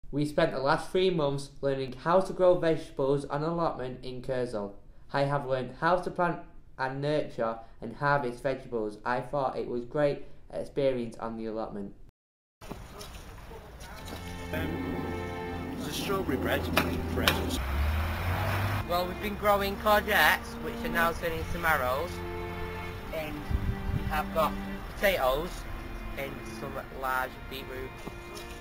We spent the last 3 months learning how to grow vegetables on allotment in Kersal. I have learned how to plant and nurture and harvest vegetables. I thought it was great experience on the allotment. The strawberry bread. Well, we've been growing courgettes, which are now turning into marrows, and we have got potatoes and some large beetroot.